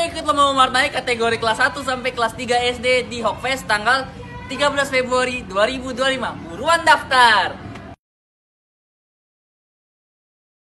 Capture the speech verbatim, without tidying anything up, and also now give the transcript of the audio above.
ikut lomba mewarnai kategori kelas satu sampai kelas tiga S D di Hokfest tanggal tiga belas Februari dua ribu dua puluh lima. Buruan daftar!